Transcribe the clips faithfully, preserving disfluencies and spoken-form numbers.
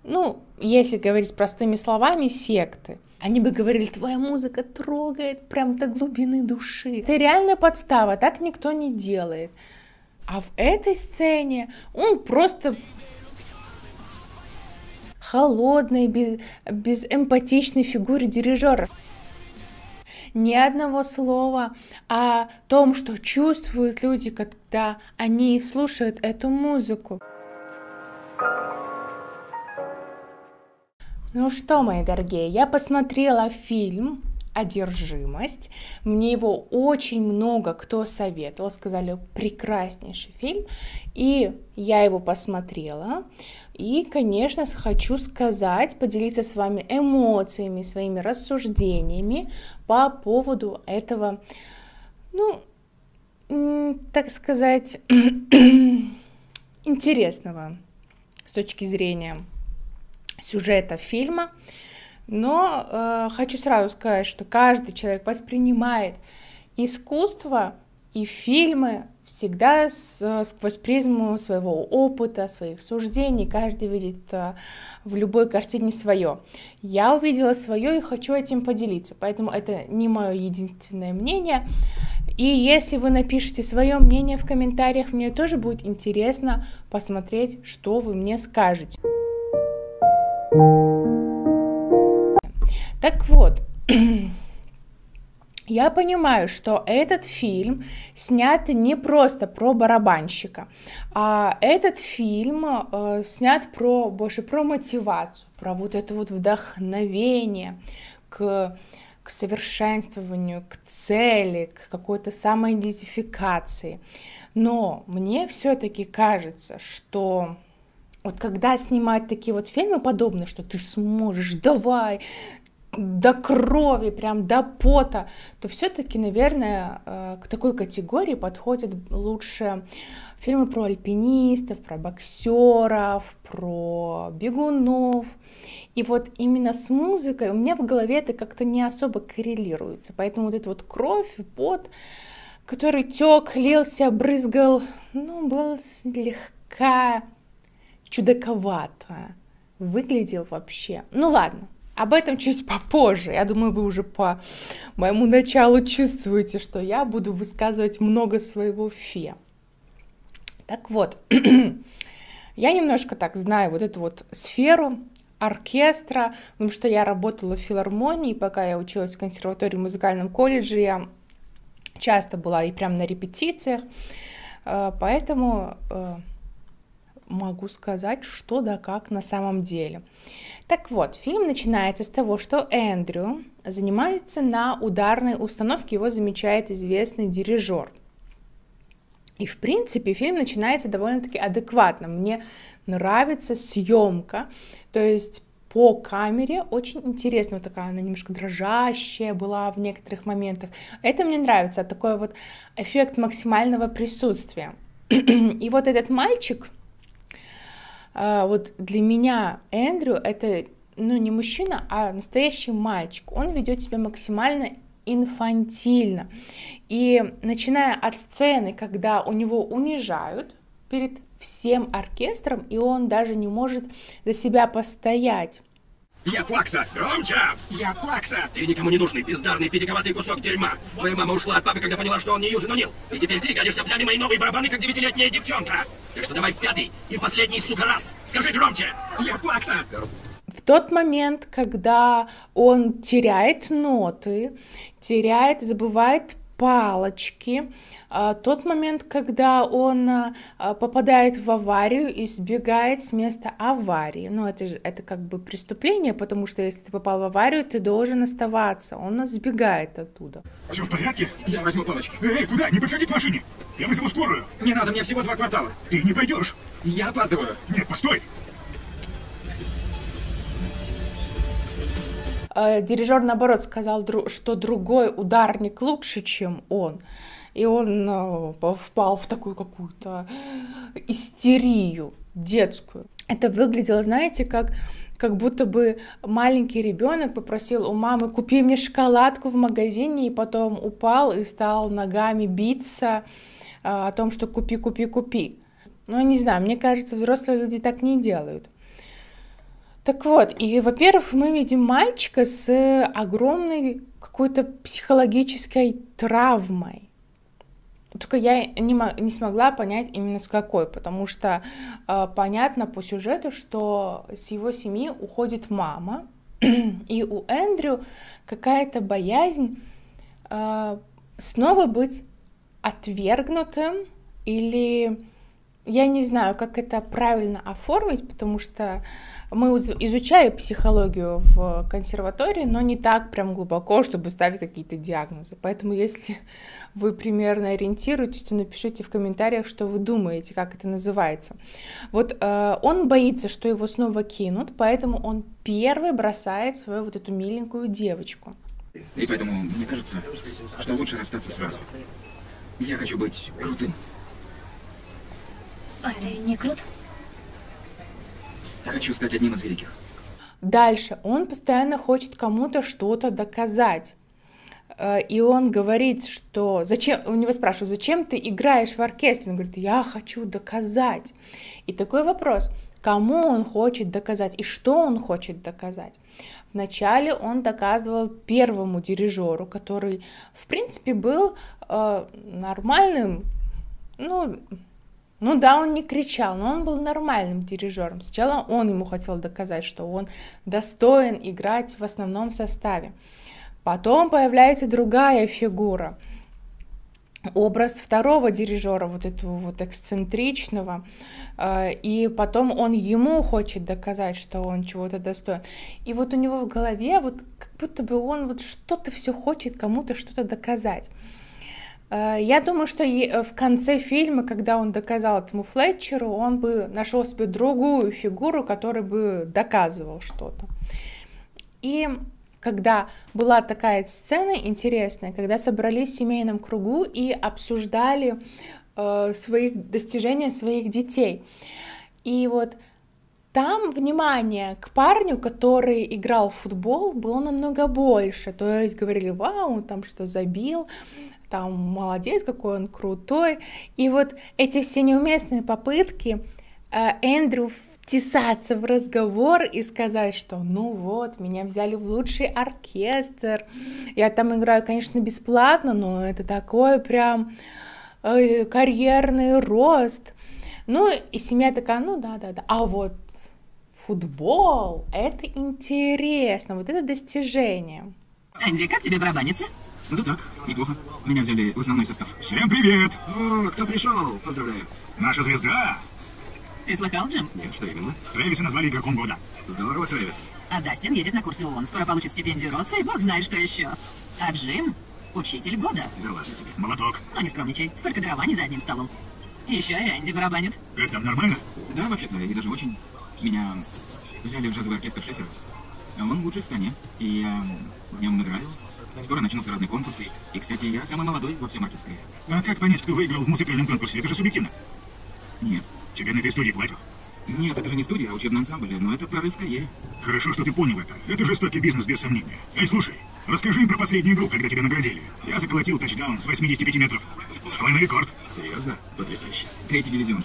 ну, если говорить простыми словами, секты. Они бы говорили: твоя музыка трогает прям до глубины души. Это реальная подстава, так никто не делает. А в этой сцене он просто холодной, без, без эмпатичной фигуре дирижера. Ни одного слова о том, что чувствуют люди, когда они слушают эту музыку. Ну что, мои дорогие, я посмотрела фильм «Одержимость». Мне его очень много кто советовал, сказали: прекраснейший фильм. И я его посмотрела. И, конечно, хочу сказать, поделиться с вами эмоциями, своими рассуждениями по поводу этого, ну, так сказать, интересного с точки зрения сюжета фильма. Но э, хочу сразу сказать, что каждый человек воспринимает искусство и фильмы всегда с, сквозь призму своего опыта, своих суждений. Каждый видит э, в любой картине свое. Я увидела свое и хочу этим поделиться, поэтому это не мое единственное мнение. И если вы напишите свое мнение в комментариях, мне тоже будет интересно посмотреть, что вы мне скажете. Так вот, я понимаю, что этот фильм снят не просто про барабанщика, а этот фильм э, снят про, больше про мотивацию, про вот это вот вдохновение к, к совершенствованию, к цели, к какой-то самоидентификации. Но мне все-таки кажется, что вот когда снимают такие вот фильмы подобные, что ты сможешь, давай, до крови, прям до пота, то все-таки, наверное, к такой категории подходят лучше фильмы про альпинистов, про боксеров, про бегунов. И вот именно с музыкой у меня в голове это как-то не особо коррелируется. Поэтому вот эта вот кровь и пот, который тек, лился, брызгал, ну, был слегка чудаковато выглядел вообще. Ну ладно. Об этом чуть попозже. Я думаю, вы уже по моему началу чувствуете, что я буду высказывать много своего фе. Так вот, я немножко так знаю вот эту вот сферу оркестра, потому что я работала в филармонии, пока я училась в консерватории, в музыкальном колледже, я часто была и прям на репетициях, поэтому могу сказать, что да как на самом деле. Так вот, фильм начинается с того, что Эндрю занимается на ударной установке, его замечает известный дирижер. И, в принципе, фильм начинается довольно-таки адекватно. Мне нравится съемка, то есть по камере очень интересно, вот такая она немножко дрожащая была в некоторых моментах. Это мне нравится, такой вот эффект максимального присутствия. И вот этот мальчик, вот для меня Эндрю это, ну, не мужчина, а настоящий мальчик. Он ведет себя максимально инфантильно. И начиная от сцены, когда у него унижают перед всем оркестром, и он даже не может за себя постоять. Я Плакса! Громче! Я Плакса! Ты никому не нужный, бездарный, педиковатый кусок дерьма. Твоя мама ушла от папы, когда поняла, что он не Юджин О'Нил. И теперь ты годишься в пляне мои новые барабаны, как девятилетняя девчонка. Так что давай в пятый и в последний, сука, раз. Скажи громче! Я Плакса! В тот момент, когда он теряет ноты, теряет, забывает палочки, тот момент, когда он попадает в аварию и сбегает с места аварии. Ну, это же это как бы преступление, потому что если ты попал в аварию, ты должен оставаться. Он сбегает оттуда. Все в порядке? Я возьму палочки. Эй, куда? Не подходи к машине. Я вызову скорую. Не надо, мне всего два квартала. Ты не пойдешь. Я опаздываю. Нет, постой. Дирижер, наоборот, сказал, что другой ударник лучше, чем он. И он впал в такую какую-то истерию детскую. Это выглядело, знаете, как, как будто бы маленький ребенок попросил у мамы: купи мне шоколадку в магазине, и потом упал и стал ногами биться о том, что купи, купи, купи. Ну, не знаю, мне кажется, взрослые люди так не делают. Так вот, и, во-первых, мы видим мальчика с огромной какой-то психологической травмой. Только я не, не смогла понять именно с какой, потому что э, понятно по сюжету, что с его семьи уходит мама, и у Эндрю какая-то боязнь э, снова быть отвергнутым, или я не знаю, как это правильно оформить, потому что мы изучали психологию в консерватории, но не так прям глубоко, чтобы ставить какие-то диагнозы. Поэтому, если вы примерно ориентируетесь, то напишите в комментариях, что вы думаете, как это называется. Вот э, он боится, что его снова кинут, поэтому он первый бросает свою вот эту миленькую девочку. И поэтому мне кажется, что лучше расстаться сразу. Я хочу быть крутым. А ты не крут? Хочу стать одним из великих. Дальше. Он постоянно хочет кому-то что-то доказать. И он говорит, что... Зачем... У него спрашивают, зачем ты играешь в оркестре? Он говорит, я хочу доказать. И такой вопрос, кому он хочет доказать и что он хочет доказать? Вначале он доказывал первому дирижеру, который, в принципе, был э, нормальным, ну... Ну да, он не кричал, но он был нормальным дирижером. Сначала он ему хотел доказать, что он достоин играть в основном составе. Потом появляется другая фигура, образ второго дирижера, вот этого вот эксцентричного, и потом он ему хочет доказать, что он чего-то достоин. И вот у него в голове вот как будто бы он вот что-то все хочет кому-то что-то доказать. Я думаю, что в конце фильма, когда он доказал этому Флетчеру, он бы нашел себе другую фигуру, которая бы доказывал что-то. И когда была такая сцена интересная, когда собрались в семейном кругу и обсуждали э, свои достижения своих детей. И вот там внимание к парню, который играл в футбол, было намного больше. То есть говорили, вау, он там что забил, там молодец, какой он крутой. И вот эти все неуместные попытки э, Эндрю втесаться в разговор и сказать, что ну вот, меня взяли в лучший оркестр, я там играю, конечно, бесплатно, но это такой прям э, карьерный рост. Ну и семья такая, ну да-да-да, а вот футбол, это интересно, вот это достижение. Энди, как тебе барабанится? Да так, неплохо. Меня взяли в основной состав. Всем привет! О, кто пришел? Поздравляю. Наша звезда. Ты слыхал, Джим? Нет, что именно? Трэвиса назвали игроком года. Здорово, Трэвис. А Дастин едет на курсы ООН. Скоро получит стипендию Ротса и бог знает, что еще. А Джим — учитель года. Да ладно тебе. Молоток. Но не скромничай. Сколько дрова за одним столом. Еще и Энди барабанит. Как там, нормально? Да, вообще-то, и даже очень. Меня взяли в джазовый оркестр Шефера. Он лучший в стране, и я в нем играю. Скоро начнутся разные конкурсы. И, кстати, я самый молодой во всем оркестре. А как понять, кто выиграл в музыкальном конкурсе? Это же субъективно. Нет. Тебе на этой студии платят? Нет, это же не студия, а учебный ансамбль, но это прорыв в карьере. Хорошо, что ты понял это. Это жестокий бизнес, без сомнения. Эй, слушай, расскажи им про последнюю игру, когда тебя наградили. Я заколотил тачдаун с восьмидесяти пяти метров. Школьный рекорд. Серьезно? Потрясающе. Третий дивизион.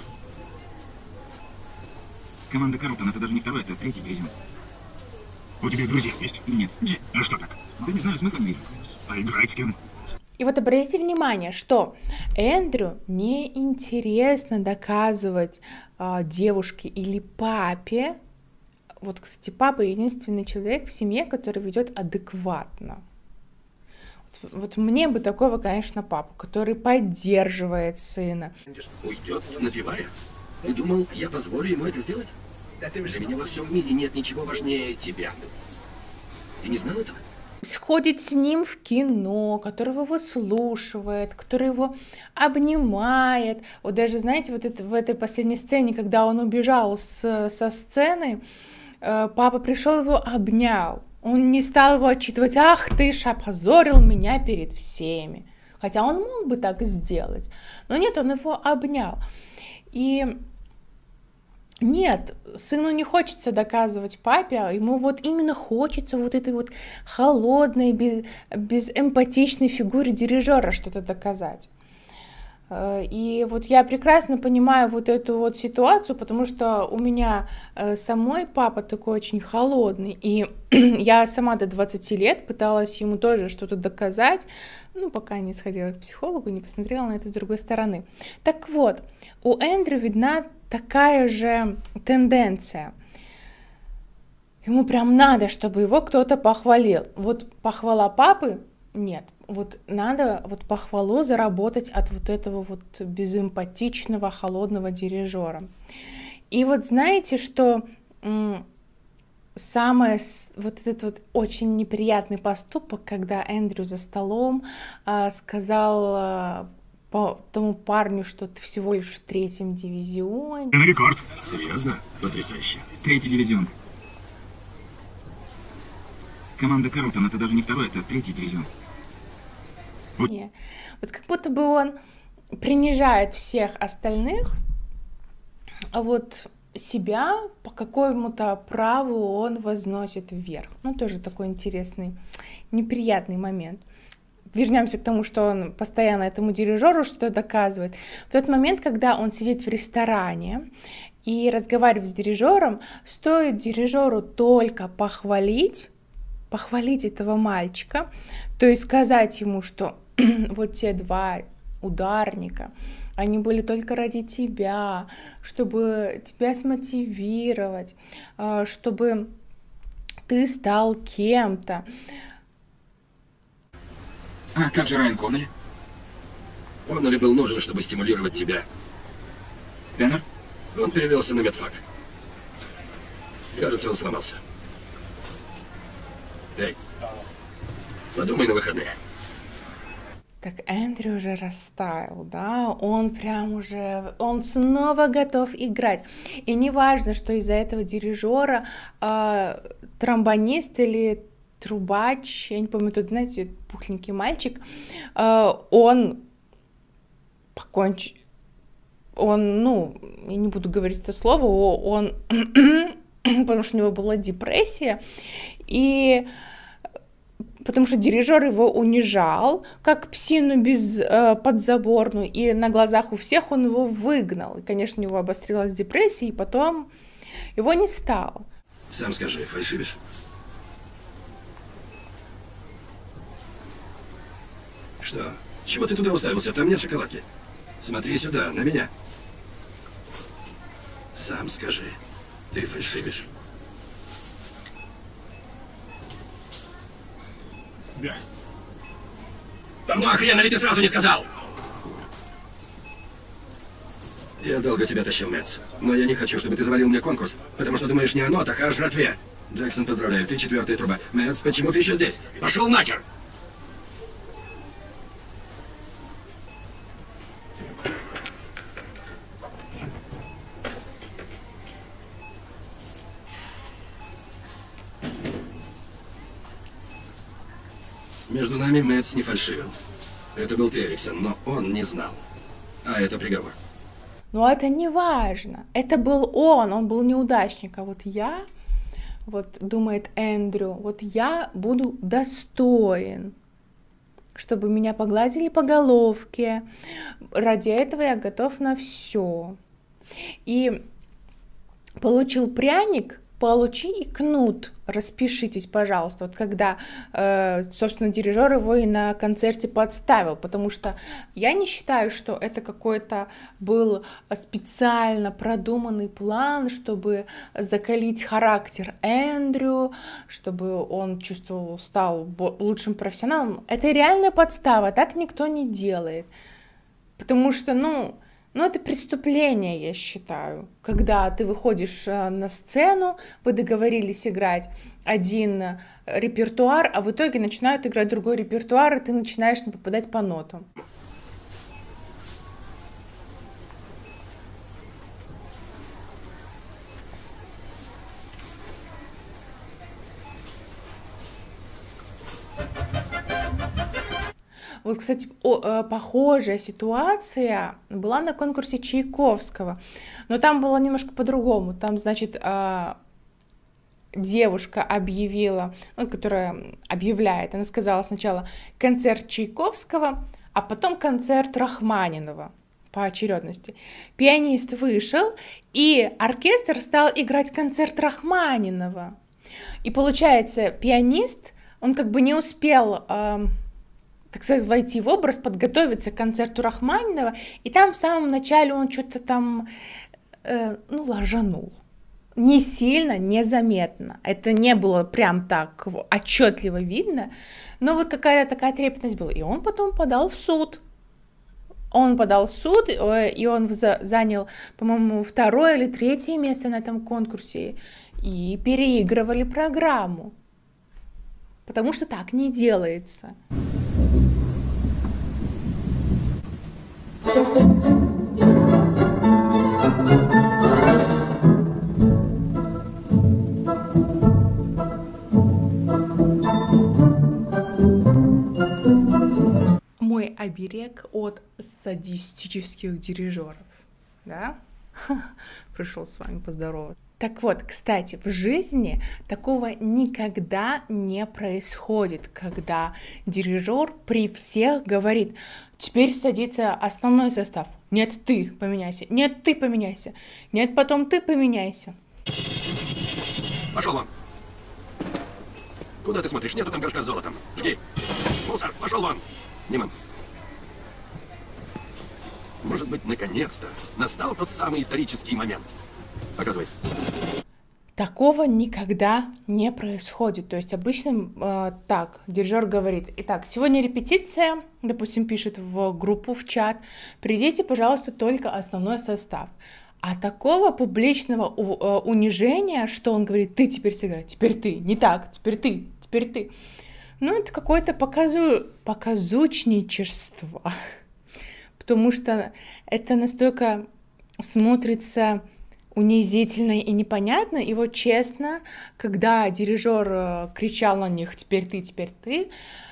Команда Карлтон, это даже не второй, это третий дивизион. У тебя друзья есть? Нет. Джим. А что так? Да не знаю, смысла не вижу. А играть с кем? И вот обратите внимание, что Эндрю неинтересно доказывать э, девушке или папе. Вот, кстати, папа единственный человек в семье, который ведет адекватно. Вот, вот мне бы такого, конечно, папу, который поддерживает сына. Уйдет, напевая? Ты думал, я позволю ему это сделать? Для меня во всем мире нет ничего важнее тебя. Ты не знал этого? Сходит с ним в кино, которого выслушивает, который его обнимает. Вот даже, знаете, вот это, в этой последней сцене, когда он убежал с, со сцены, э, папа пришел, его обнял. Он не стал его отчитывать, ах ты ж опозорил меня перед всеми. Хотя он мог бы так сделать. Но нет, он его обнял. И нет, сыну не хочется доказывать папе, а ему вот именно хочется вот этой вот холодной, без, безэмпатичной фигуре дирижера что-то доказать. И вот я прекрасно понимаю вот эту вот ситуацию, потому что у меня самой папа такой очень холодный, и я сама до двадцати лет пыталась ему тоже что-то доказать, ну, пока не сходила к психологу, не посмотрела на это с другой стороны. Так вот, у Эндрю видна такая же тенденция. Ему прям надо, чтобы его кто-то похвалил. Вот похвала папы нет. Вот надо вот похвалу заработать от вот этого вот безэмпатичного, холодного дирижера. И вот знаете, что м- самое вот этот вот очень неприятный поступок, когда Эндрю за столом э, сказал э, по тому парню, что ты всего лишь в третьем дивизионе. На рекорд. Серьезно? Потрясающе. Третий дивизион. Команда Карлтон, это даже не второй, это третий дивизион. Не. Вот как будто бы он принижает всех остальных, а вот себя по какому-то праву он возносит вверх. Ну, тоже такой интересный, неприятный момент. Вернемся к тому, что он постоянно этому дирижеру что-то доказывает. В тот момент, когда он сидит в ресторане и разговаривает с дирижером, стоит дирижеру только похвалить, похвалить этого мальчика, то есть сказать ему, что вот те два ударника, они были только ради тебя, чтобы тебя смотивировать, чтобы ты стал кем-то. А как же Райан Коннелли? Коннелли был нужен, чтобы стимулировать тебя. Теннер? Он перевелся на медфак. Кажется, он сломался. Эй, подумай на выходных. Так Эндрю уже растаял, да, он прям уже, он снова готов играть. И не важно, что из-за этого дирижера э, тромбонист или трубач, я не помню, тут, знаете, пухленький мальчик, э, он покончил, он, ну, я не буду говорить это слово, он, потому что у него была депрессия, и потому что дирижер его унижал, как псину без, э, подзаборную, и на глазах у всех он его выгнал. И, конечно, у него обострилась депрессия, и потом его не стало. Сам скажи, фальшивишь? Что? Чего ты туда уставился? Там нет шоколадки. Смотри сюда, на меня. Сам скажи, ты фальшивишь? Да. Ну а хрена ли ты сразу не сказал? Я долго тебя тащил, Мэтс. Но я не хочу, чтобы ты завалил мне конкурс, потому что думаешь не о нотах, а о жратве. Джексон, поздравляю, ты четвертая труба. Мэтс, почему ты еще здесь? Пошел нахер! Между нами Мэтс не фальшивил. Это был ты, Эриксон, но он не знал. А это приговор. Но это не важно. Это был он, он был неудачник. А вот я, вот думает Эндрю, вот я буду достоин, чтобы меня погладили по головке. Ради этого я готов на все. И получил пряник, получи и кнут. Распишитесь, пожалуйста. Вот когда, э, собственно, дирижер его и на концерте подставил, потому что я не считаю, что это какой-то был специально продуманный план, чтобы закалить характер Эндрю, чтобы он чувствовал, стал лучшим профессионалом. Это реальная подстава, так никто не делает. Потому что, ну, Ну, это преступление, я считаю, когда ты выходишь на сцену, вы договорились играть один репертуар, а в итоге начинают играть другой репертуар, и ты начинаешь попадать по нотам. Вот, кстати, о, похожая ситуация была на конкурсе Чайковского, но там было немножко по-другому. Там, значит, девушка объявила, ну, которая объявляет, она сказала сначала концерт Чайковского, а потом концерт Рахманинова по очередности. Пианист вышел, и оркестр стал играть концерт Рахманинова. И получается, пианист, он как бы не успел, э, так сказать, войти в образ, подготовиться к концерту Рахманинова, и там в самом начале он что-то там, э, ну, ложанул. Не сильно, незаметно. Это не было прям так отчетливо видно, но вот какая-то такая трепетность была. И он потом подал в суд. Он подал в суд, и он занял, по-моему, второе или третье место на этом конкурсе. И переигрывали программу. Потому что так не делается. Мой оберег от садистических дирижеров, да? Пришел с вами поздороваться. Так вот, кстати, в жизни такого никогда не происходит, когда дирижер при всех говорит: теперь садится основной состав. Нет, ты поменяйся. Нет, ты поменяйся. Нет, потом ты поменяйся. Пошел вон. Куда ты смотришь? Нету там горшка с золотом. Жги. Мусор, пошел вон. Неман. Может быть, наконец-то настал тот самый исторический момент. Показывай. Такого никогда не происходит. То есть обычно э, так, дирижер говорит: итак, сегодня репетиция, допустим, пишет в группу, в чат, придите, пожалуйста, только основной состав. А такого публичного у, э, унижения, что он говорит: ты теперь сыграй, теперь ты, не так, теперь ты, теперь ты. Ну, это какое-то показу... показучничество. Потому что это настолько смотрится унизительно и непонятно. И вот честно, когда дирижер кричал на них: теперь ты, теперь ты,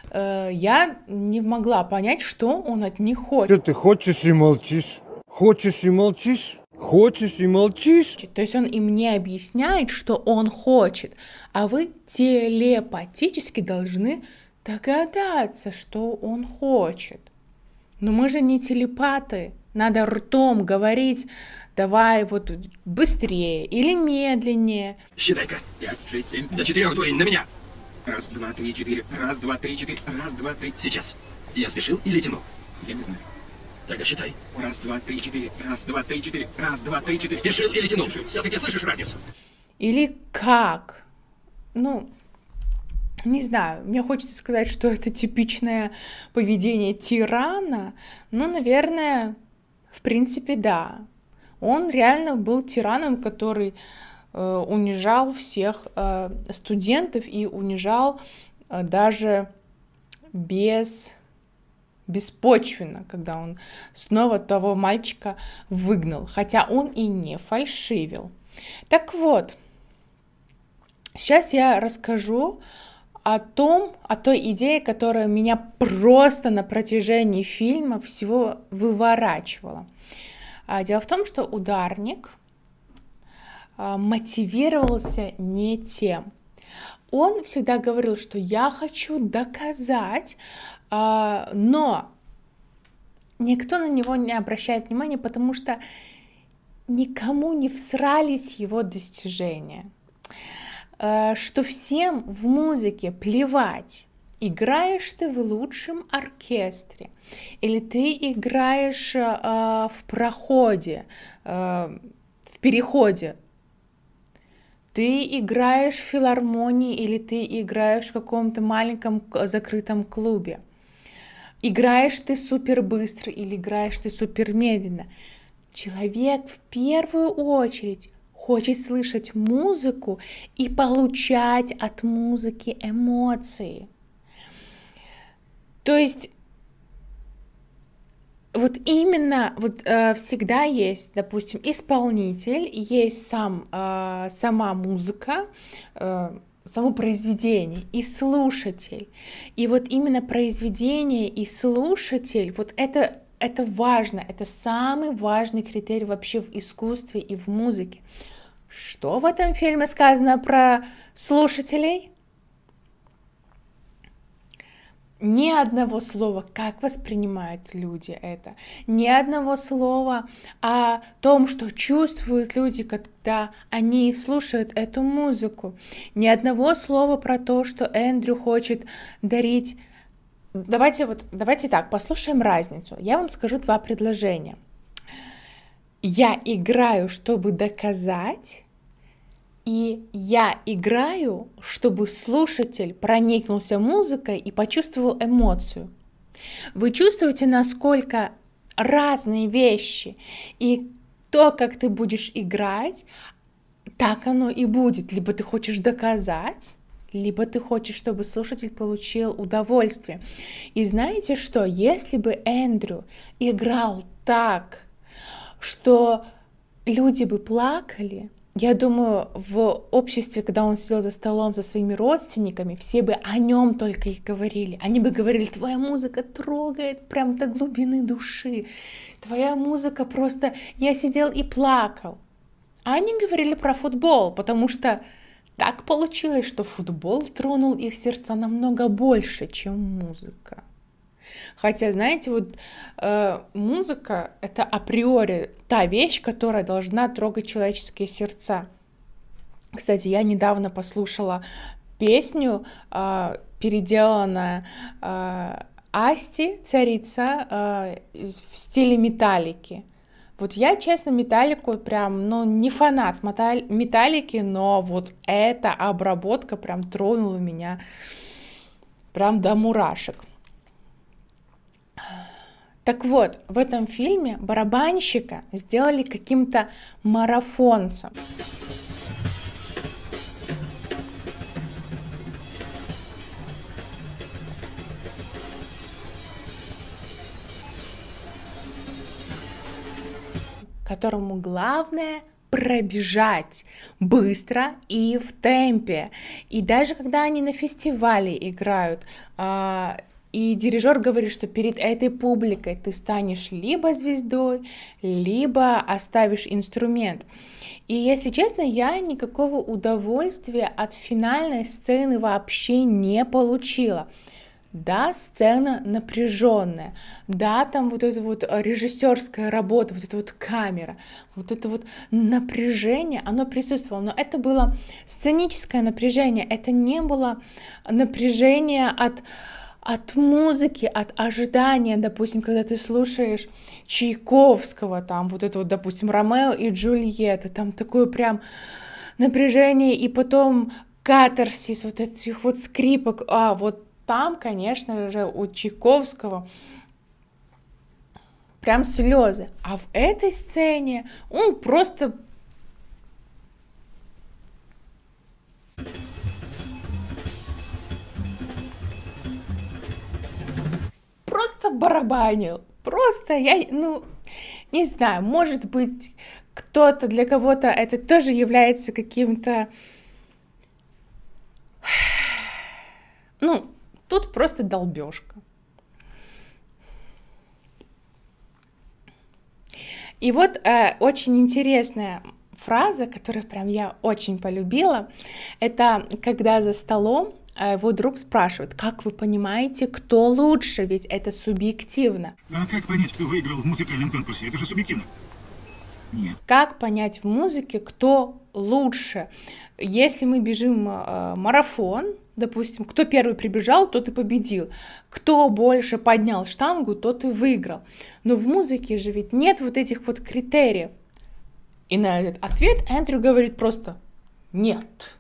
я не могла понять, что он от них хочет. Что ты хочешь и молчишь? Хочешь и молчишь? Хочешь и молчишь? То есть он им не объясняет, что он хочет, а вы телепатически должны догадаться, что он хочет. Но мы же не телепаты. Надо ртом говорить: давай вот быстрее или медленнее. Считай-ка. Пять, шесть, семь. До четырех, дурень, на меня. Раз, два, три, четыре. Раз, два, три, четыре. Раз, два, три. Сейчас. Я спешил или тянул? Я не знаю. Тогда считай. Раз, два, три, четыре. Раз, два, три, четыре. Раз, два, три, четыре. Спешил или тянул? Все-таки слышишь разницу? Или как? Ну, не знаю, мне хочется сказать, что это типичное поведение тирана, но, наверное, в принципе, да. Он реально был тираном, который э, унижал всех э, студентов и унижал э, даже без... беспочвенно, когда он снова того мальчика выгнал, хотя он и не фальшивил. Так вот, сейчас я расскажу о том, о той идее, которая меня просто на протяжении фильма всего выворачивала. Дело в том, что ударник мотивировался не тем. Он всегда говорил, что я хочу доказать, но никто на него не обращает внимания, потому что никому не всрались его достижения. Что всем в музыке плевать, играешь ты в лучшем оркестре, или ты играешь в проходе, в переходе, ты играешь в филармонии, или ты играешь в каком-то маленьком закрытом клубе. Играешь ты супер быстро или играешь ты супер медленно. Человек в первую очередь хочет слышать музыку и получать от музыки эмоции. То есть вот именно вот э, всегда есть, допустим, исполнитель, есть сам, э, сама музыка, э, само произведение и слушатель. И вот именно произведение и слушатель, вот это, это важно, это самый важный критерий вообще в искусстве и в музыке. Что в этом фильме сказано про слушателей? ни одного слова, как воспринимают люди это, ни одного слова о том, что чувствуют люди, когда они слушают эту музыку, ни одного слова про то, что Эндрю хочет дарить. Давайте вот, давайте так, послушаем разницу. Я вам скажу два предложения. Я играю, чтобы доказать, и я играю, чтобы слушатель проникнулся музыкой и почувствовал эмоцию. Вы чувствуете, насколько разные вещи, и то, как ты будешь играть, так оно и будет. Либо ты хочешь доказать, либо ты хочешь, чтобы слушатель получил удовольствие. И знаете что? Если бы Эндрю играл так, что люди бы плакали, я думаю, в обществе, когда он сидел за столом со своими родственниками, все бы о нем только и говорили. Они бы говорили: твоя музыка трогает прям до глубины души. Твоя музыка просто... Я сидел и плакал. А они говорили про футбол, потому что так получилось, что футбол тронул их сердца намного больше, чем музыка. Хотя, знаете, вот э, музыка — это априори та вещь, которая должна трогать человеческие сердца. Кстати, я недавно послушала песню, э, переделанную э, Асти, царица, э, в стиле Металлики. Вот я, честно, Металлику прям, ну, не фанат Металлики, но вот эта обработка прям тронула меня прям до мурашек. Так вот, в этом фильме барабанщика сделали каким-то марафонцем. Которому главное пробежать быстро и в темпе. И даже когда они на фестивале играют, и дирижер говорит, что перед этой публикой ты станешь либо звездой, либо оставишь инструмент. И, если честно, я никакого удовольствия от финальной сцены вообще не получила. Да, сцена напряженная, да, там вот эта вот режиссерская работа, вот эта вот камера, вот это вот напряжение, оно присутствовало, но это было сценическое напряжение, это не было напряжение от... от музыки, от ожидания, допустим, когда ты слушаешь Чайковского, там вот это вот, допустим, Ромео и Джульетта, там такое прям напряжение, и потом катарсис, вот этих вот скрипок, а вот там, конечно же, у Чайковского прям слезы, а в этой сцене он просто... Просто барабанил, просто я, ну, не знаю, может быть, кто-то, для кого-то это тоже является каким-то, ну, тут просто долбежка. И вот э, очень интересная фраза, которую прям я очень полюбила, это когда за столом его друг спрашивает: как вы понимаете, кто лучше, ведь это субъективно. А как понять, кто выиграл в музыкальном конкурсе? Это же субъективно. Нет. Как понять в музыке, кто лучше? Если мы бежим э, марафон, допустим, кто первый прибежал, тот и победил. Кто больше поднял штангу, тот и выиграл. Но в музыке же ведь нет вот этих вот критериев. И на этот ответ Эндрю говорит просто «нет».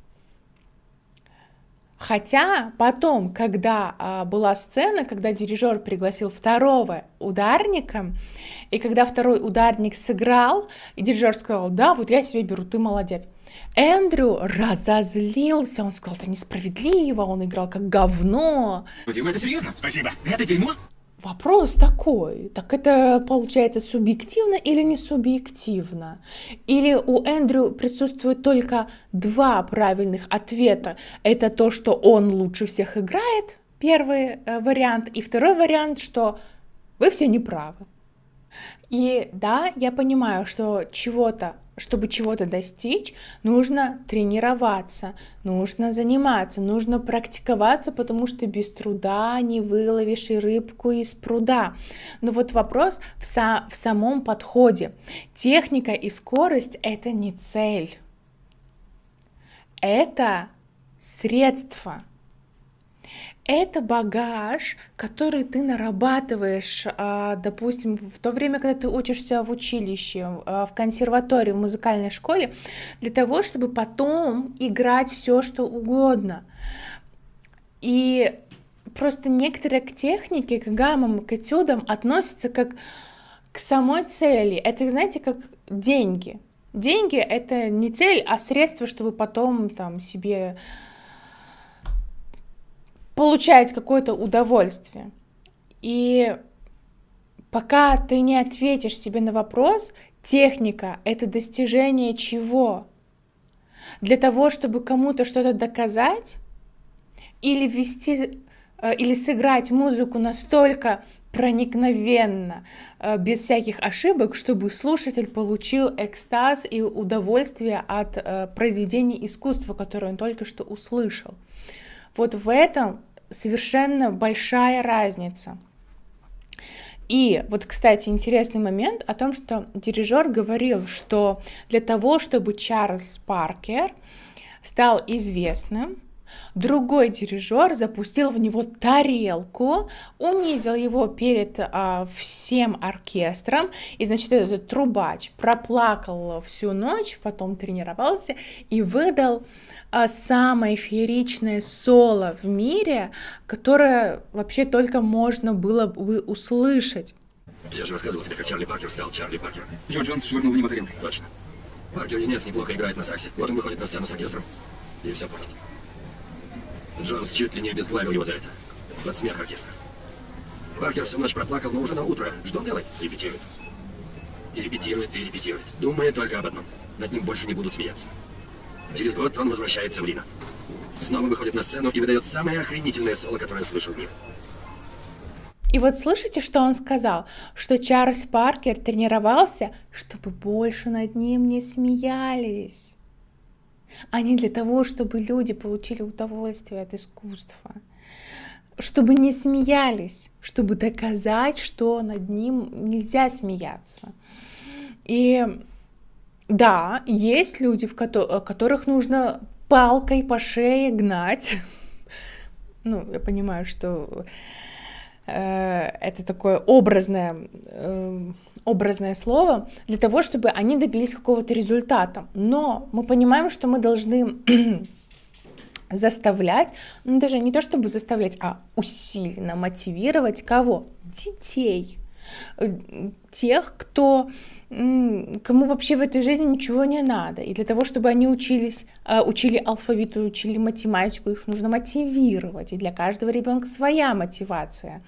Хотя потом, когда а, была сцена, когда дирижер пригласил второго ударника, и когда второй ударник сыграл, и дирижер сказал: да, вот я тебе беру, ты молодец. Эндрю разозлился, он сказал: это несправедливо, он играл как говно. Вы это серьезно? Спасибо. Это дерьмо? Вопрос такой, так это получается субъективно или не субъективно? Или у Эндрю присутствует только два правильных ответа? Это то, что он лучше всех играет, первый э, вариант, и второй вариант, что вы все неправы. И да, я понимаю, что чего-то чтобы чего-то достичь, нужно тренироваться, нужно заниматься, нужно практиковаться, потому что без труда не выловишь и рыбку из пруда. Но вот вопрос в, са- в самом подходе. Техника и скорость — это не цель, это средство. Это багаж, который ты нарабатываешь, допустим, в то время, когда ты учишься в училище, в консерватории, в музыкальной школе, для того, чтобы потом играть все, что угодно. И просто некоторые к технике, к гаммам, к этюдам относятся как к самой цели. Это, знаете, как деньги. Деньги — это не цель, а средство, чтобы потом там себе получать какое-то удовольствие. И пока ты не ответишь себе на вопрос, техника — это достижение чего? Для того, чтобы кому-то что-то доказать, или ввести, или сыграть музыку настолько проникновенно, без всяких ошибок, чтобы слушатель получил экстаз и удовольствие от произведения искусства, которое он только что услышал. Вот в этом совершенно большая разница. И вот, кстати, интересный момент о том, что дирижер говорил, что для того, чтобы Чарльз Паркер стал известным, другой дирижер запустил в него тарелку, унизил его перед а, всем оркестром, и, значит, этот трубач проплакал всю ночь, потом тренировался и выдал а, самое фееричное соло в мире, которое вообще только можно было бы услышать. Я же рассказывал тебе, как Чарли Паркер стал Чарли Паркер. Джо Джонс швырнул в него тарелкой. Точно. Паркер юнец неплохо играет на саксе. Вот он выходит на сцену с оркестром и все портит. Джонс чуть ли не обезглавил его за это. Под смех оркестра. Паркер всю ночь проплакал, но уже на утро. Что он делает? Репетирует. И репетирует, и репетирует. Думая только об одном. Над ним больше не будут смеяться. Через год он возвращается в Рино. Снова выходит на сцену и выдает самое охренительное соло, которое слышал в мире. И вот слышите, что он сказал? Что Чарльз Паркер тренировался, чтобы больше над ним не смеялись. А не для того, чтобы люди получили удовольствие от искусства. Чтобы не смеялись, чтобы доказать, что над ним нельзя смеяться. И да, есть люди, в ко- которых нужно палкой по шее гнать. Ну, я понимаю, что э, это такое образное, э, образное слово, для того, чтобы они добились какого-то результата. Но мы понимаем, что мы должны заставлять, ну даже не то чтобы заставлять, а усиленно мотивировать кого? Детей. Тех, кто, кому вообще в этой жизни ничего не надо. И для того, чтобы они учились, учили алфавиту, учили математику, их нужно мотивировать. И для каждого ребенка своя мотивация.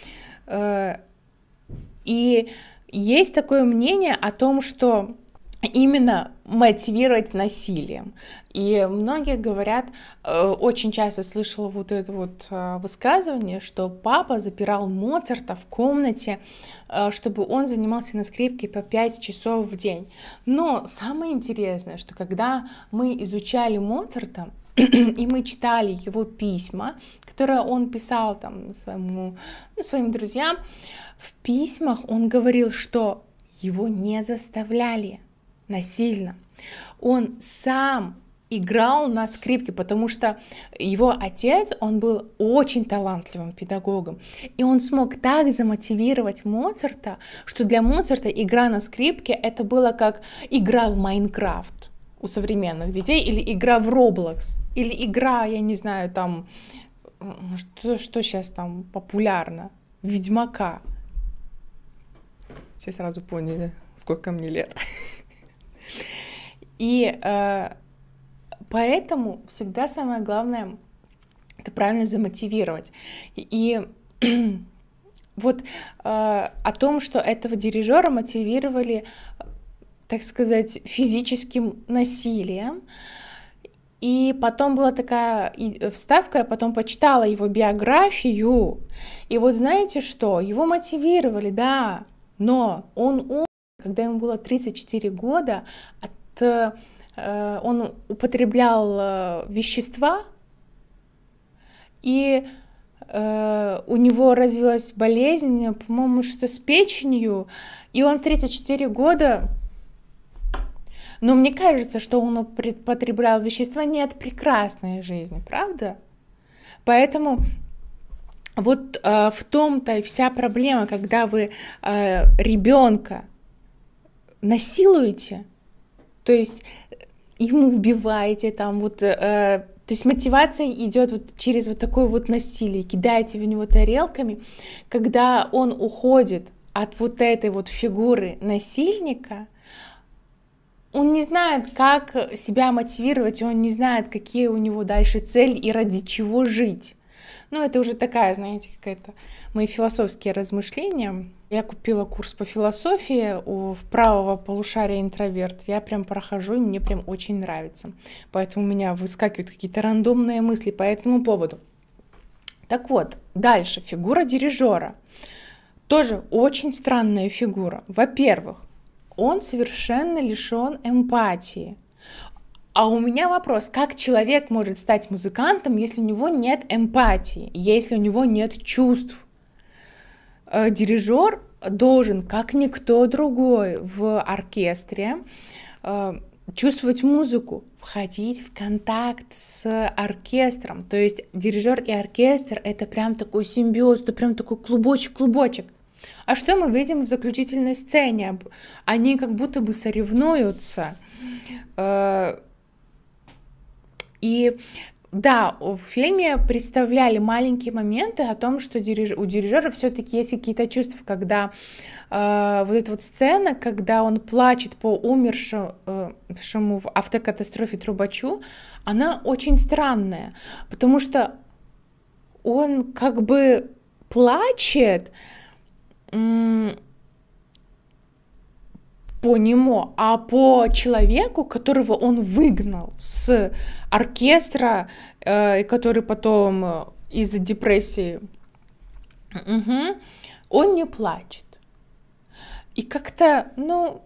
И есть такое мнение о том, что именно мотивировать насилием. И многие говорят, очень часто слышала вот это вот высказывание, что папа запирал Моцарта в комнате, чтобы он занимался на скрипке по пять часов в день. Но самое интересное, что когда мы изучали Моцарта, и мы читали его письма, которые он писал там своему, ну, своим друзьям, в письмах он говорил, что его не заставляли насильно. Он сам играл на скрипке, потому что его отец, он был очень талантливым педагогом, и он смог так замотивировать Моцарта, что для Моцарта игра на скрипке это было как игра в Майнкрафт у современных детей, или игра в Roblox, или игра, я не знаю, там, что, что сейчас там популярно, Ведьмака. Все сразу поняли, сколько мне лет. И э, поэтому всегда самое главное — это правильно замотивировать. И, и вот э, о том, что этого дирижера мотивировали, так сказать, физическим насилием. И потом была такая вставка, я потом почитала его биографию. И вот знаете что? Его мотивировали, да, но он умер, когда ему было тридцать четыре года, от э, он употреблял э, вещества, и э, у него развилась болезнь, по-моему, что с печенью, и он в тридцать четыре года, но мне кажется, что он употреблял вещества не от прекрасной жизни, правда? Поэтому вот э, в том-то и вся проблема, когда вы э, ребенка насилуете, то есть ему вбиваете там вот, э, то есть мотивация идет вот через вот такое вот насилие, кидаете в него тарелками, когда он уходит от вот этой вот фигуры насильника, он не знает, как себя мотивировать, он не знает, какие у него дальше цели и ради чего жить. Ну, это уже такая, знаете, какая-то мои философские размышления. Я купила курс по философии у правого полушария интроверт. Я прям прохожу, и мне прям очень нравится. Поэтому у меня выскакивают какие-то рандомные мысли по этому поводу. Так вот, дальше. Фигура дирижера. Тоже очень странная фигура. Во-первых, он совершенно лишен эмпатии. А у меня вопрос, как человек может стать музыкантом, если у него нет эмпатии, если у него нет чувств? Дирижер должен, как никто другой в оркестре, чувствовать музыку, входить в контакт с оркестром. То есть дирижер и оркестр — это прям такой симбиоз, это прям такой клубочек-клубочек. А что мы видим в заключительной сцене? Они как будто бы соревнуются. И да, в фильме представляли маленькие моменты о том, что дириж... у дирижера все-таки есть какие-то чувства, когда э, вот эта вот сцена, когда он плачет по умершему э, в автокатастрофе трубачу, она очень странная, потому что он как бы плачет м- по нему, а по человеку, которого он выгнал с оркестра, э, который потом э, из-за депрессии, угу, он не плачет. И как-то, ну,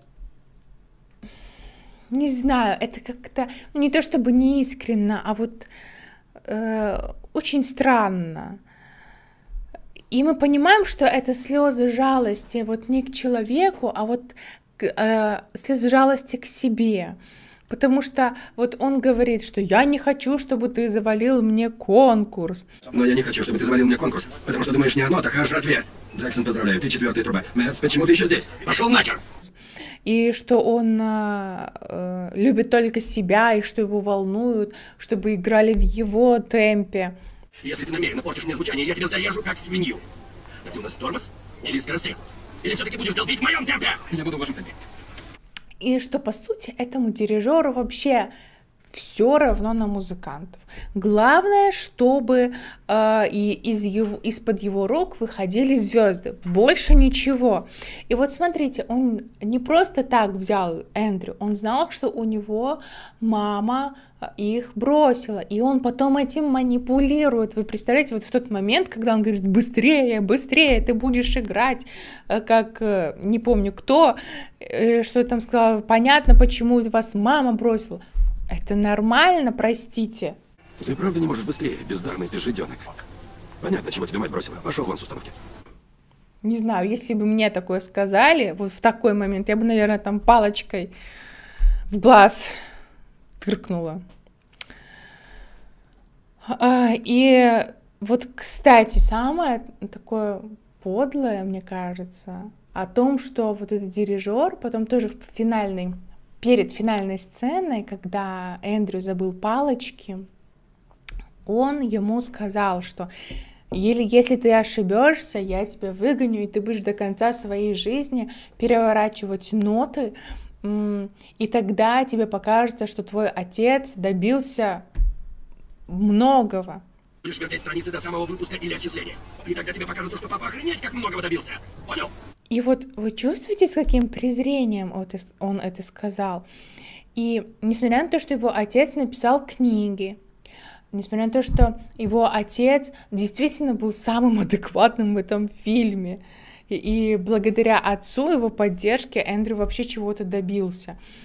не знаю, это как-то, ну, не то чтобы неискренно, а вот э, очень странно. И мы понимаем, что это слезы жалости вот не к человеку, а вот слезы жалости к себе, потому что вот он говорит, что я не хочу, чтобы ты завалил мне конкурс. Но я не хочу, чтобы ты завалил мне конкурс, потому что думаешь не о нотах, а о жратве. Джексон, поздравляю, ты четвертая труба. Мэтс, почему ты еще здесь? Пошел нахер! И что он э, любит только себя, и что его волнует, чтобы играли в его темпе. Если ты намеренно портишь мне звучание, я тебя зарежу как свинью. Так ты у нас тормоз или скорострел? Или все-таки будешь долбить в моем темпе? Я буду в вашем темпе. И что, по сути, этому дирижеру вообще все равно на музыкантов. Главное, чтобы э, и из его, из-под его рук выходили звезды. Больше ничего. И вот смотрите, он не просто так взял Эндрю, он знал, что у него мама их бросила, и он потом этим манипулирует. Вы представляете, вот в тот момент, когда он говорит: быстрее, быстрее, ты будешь играть, как, не помню кто, что там сказал, понятно, почему вас мама бросила. Это нормально, простите. Ты правда не можешь быстрее, бездарный ты жиденок? Понятно, чего тебя мать бросила. Пошел вон с установки. Не знаю, если бы мне такое сказали, вот в такой момент, я бы, наверное, там палочкой в глаз тыркнула. А, и вот, кстати, самое такое подлое, мне кажется, о том, что вот этот дирижер потом тоже в финальной перед финальной сценой, когда Эндрю забыл палочки, он ему сказал, что или если ты ошибешься, я тебя выгоню, и ты будешь до конца своей жизни переворачивать ноты, и тогда тебе покажется, что твой отец добился многого. Будешь вертеть страницы до самого выпуска или отчисления. И тогда тебе покажется, что папа охренеть как многого добился. Понял? И вот вы чувствуете, с каким презрением он это сказал? И несмотря на то, что его отец написал книги, несмотря на то, что его отец действительно был самым адекватным в этом фильме, и, и благодаря отцу, его поддержке, Эндрю вообще чего-то добился.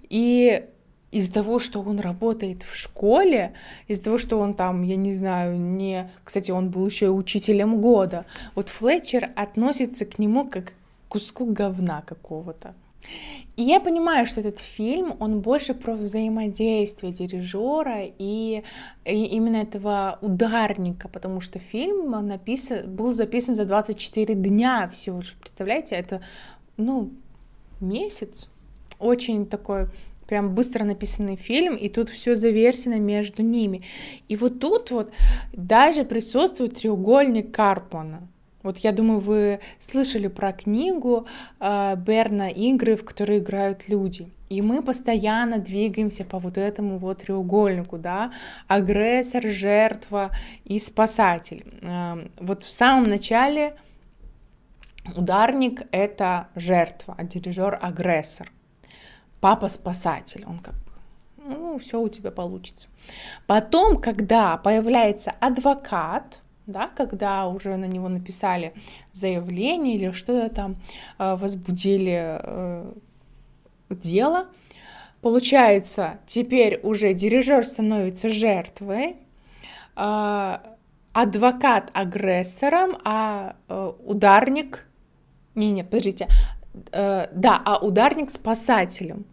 И из-за того, что он работает в школе, из-за того, что он там, я не знаю, не... Кстати, он был еще и учителем года. Вот Флетчер относится к нему как к куску говна какого-то. И я понимаю, что этот фильм, он больше про взаимодействие дирижера и, и именно этого ударника, потому что фильм написан, был записан за двадцать четыре дня всего. Представляете, это, ну, месяц. Очень такой прям быстро написанный фильм, и тут все завершено между ними. И вот тут вот даже присутствует треугольник Карпмана. Вот я думаю, вы слышали про книгу э, Берна «Игры, в которые играют люди». И мы постоянно двигаемся по вот этому вот треугольнику, да, агрессор, жертва и спасатель. Э, вот в самом начале ударник — это жертва, а дирижер — агрессор. Папа — спасатель, он как бы, ну, все у тебя получится. Потом, когда появляется адвокат, да, когда уже на него написали заявление или что-то там, э, возбудили э, дело, получается, теперь уже дирижер становится жертвой, э, адвокат агрессором, а э, ударник, не, не, подождите, э, да, а ударник спасателем.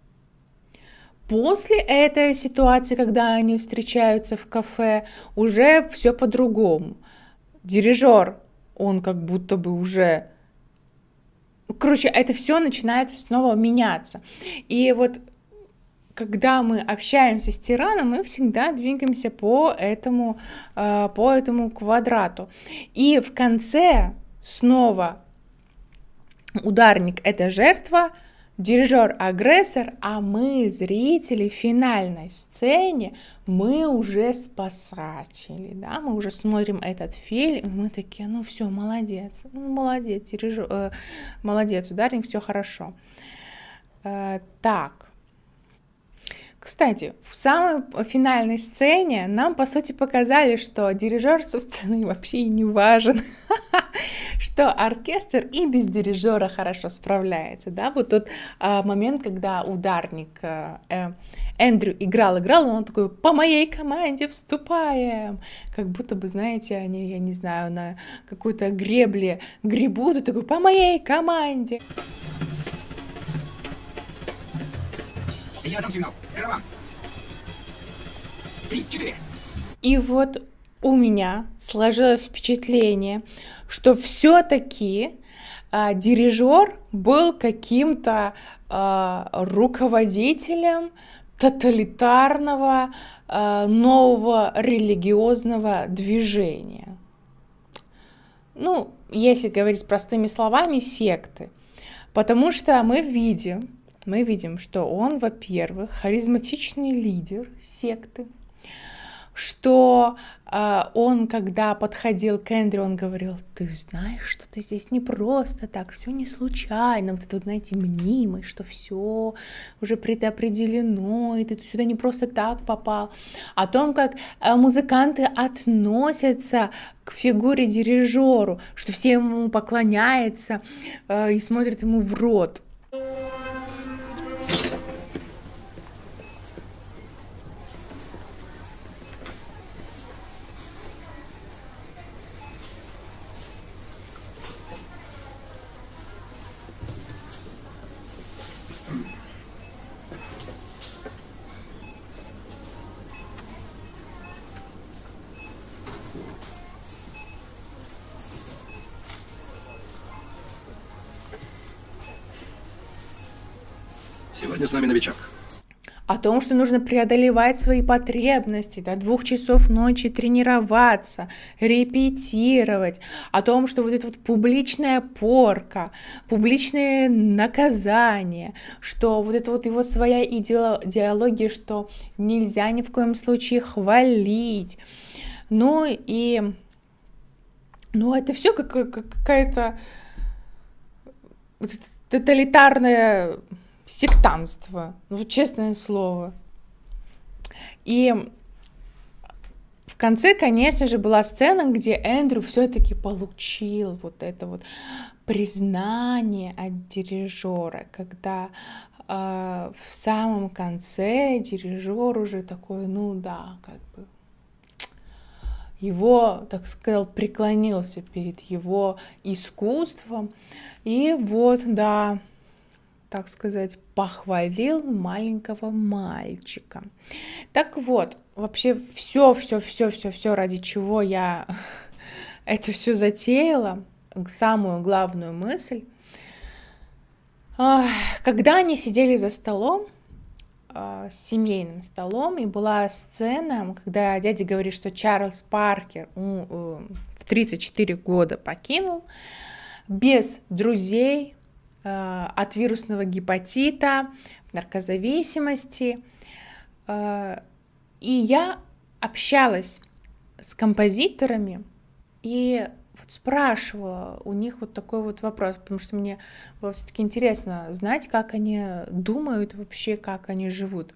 После этой ситуации, когда они встречаются в кафе, уже все по-другому. Дирижер, он как будто бы уже... Короче, это все начинает снова меняться. И вот когда мы общаемся с тираном, мы всегда двигаемся по этому, по этому квадрату. И в конце снова ударник — это жертва, дирижер — агрессор, а мы, зрители, в финальной сцене, мы уже спасатели, да, мы уже смотрим этот фильм, и мы такие, ну все, молодец, ну, молодец, дирижер, э, молодец, ударник, все хорошо. Э, так. Кстати, в самой финальной сцене нам, по сути, показали, что дирижер, собственно, вообще и не важен, что оркестр и без дирижера хорошо справляется, да, вот тот а, момент, когда ударник а, э, Эндрю играл-играл, и он такой: по моей команде вступаем, как будто бы, знаете, они, я не знаю, на какой-то гребле гребут, и такой: по моей команде. Я дам сигнал. Караван. Три, четыре. И вот у меня сложилось впечатление, что все-таки э, дирижер был каким-то э, руководителем тоталитарного э, нового религиозного движения. Ну, если говорить простыми словами, секты. Потому что мы видим, мы видим, что он, во-первых, харизматичный лидер секты, что э, он, когда подходил к Эндрю, он говорил: ты знаешь, что ты здесь не просто так, все не случайно, вот это, вот, знаете, мнимость, что все уже предопределено, и ты сюда не просто так попал. О том, как э, музыканты относятся к фигуре дирижеру, что все ему поклоняются э, и смотрят ему в рот. Сегодня с нами новичок. О том, что нужно преодолевать свои потребности, до двух часов ночи тренироваться, репетировать, о том, что вот эта вот публичная порка, публичное наказание, что вот это вот его своя идеология, что нельзя ни в коем случае хвалить. Ну и, ну это все как, как, какая-то тоталитарная сектантство, ну, честное слово. И в конце, конечно же, была сцена, где Эндрю все-таки получил вот это вот признание от дирижера, когда а в самом конце дирижер уже такой, ну да, как бы его, так сказал, преклонился перед его искусством. И вот, да, так сказать, похвалил маленького мальчика. Так вот, вообще все, все, все, все, все, ради чего я это все затеяла, самую главную мысль. Когда они сидели за столом, с семейным столом, и была сцена, когда дядя говорит, что Чарльз Паркер в тридцать четыре года покинул, без друзей, от вирусного гепатита, наркозависимости. И я общалась с композиторами и вот спрашивала у них вот такой вот вопрос, потому что мне было все-таки интересно знать, как они думают вообще, как они живут.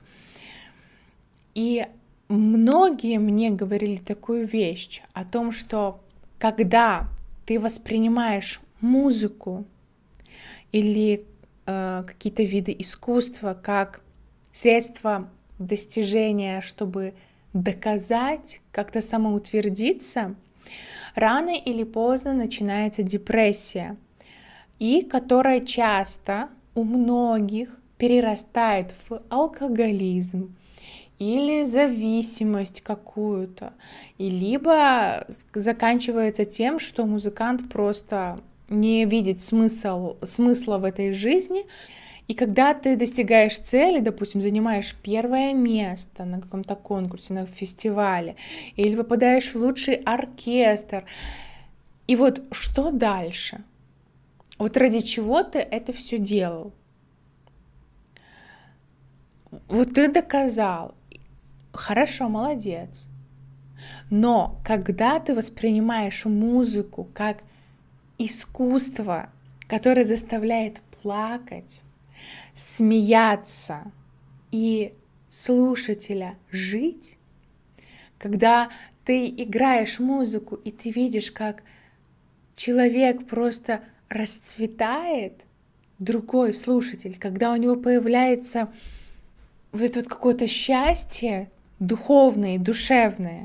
И многие мне говорили такую вещь о том, что когда ты воспринимаешь музыку или э, какие-то виды искусства как средство достижения, чтобы доказать, как-то самоутвердиться, рано или поздно начинается депрессия, и которая часто у многих перерастает в алкоголизм или зависимость какую-то, и либо заканчивается тем, что музыкант просто не видит смысл, смысла в этой жизни. И когда ты достигаешь цели, допустим, занимаешь первое место на каком-то конкурсе, на фестивале, или попадаешь в лучший оркестр, и вот что дальше? Вот ради чего ты это все делал? Вот ты доказал, хорошо, молодец. Но когда ты воспринимаешь музыку как искусство, которое заставляет плакать, смеяться и слушателя жить, когда ты играешь музыку и ты видишь, как человек просто расцветает, другой слушатель, когда у него появляется вот это вот какое-то счастье духовное, душевное,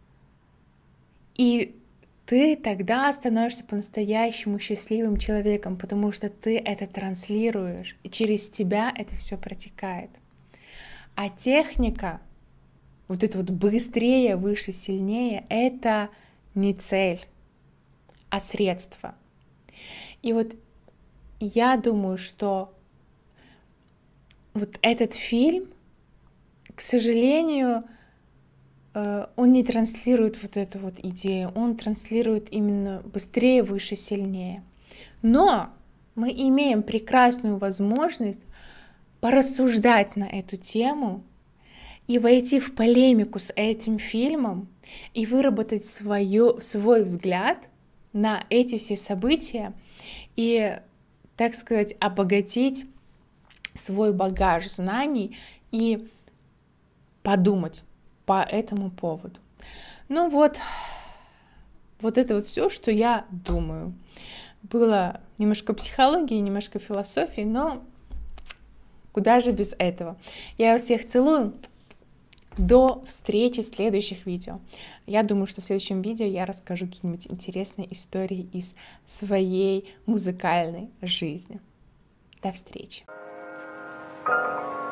и ты тогда становишься по-настоящему счастливым человеком, потому что ты это транслируешь, и через тебя это все протекает. А техника, вот это вот быстрее, выше, сильнее, это не цель, а средство. И вот я думаю, что вот этот фильм, к сожалению, он не транслирует вот эту вот идею, он транслирует именно быстрее, выше, сильнее. Но мы имеем прекрасную возможность порассуждать на эту тему и войти в полемику с этим фильмом и выработать свое, свой взгляд на эти все события и, так сказать, обогатить свой багаж знаний и подумать по этому поводу. Ну вот, вот это вот все, что я думаю. Было немножко психологии, немножко философии, но куда же без этого. Я вас всех целую. До встречи в следующих видео. Я думаю, что в следующем видео я расскажу какие-нибудь интересные истории из своей музыкальной жизни. До встречи.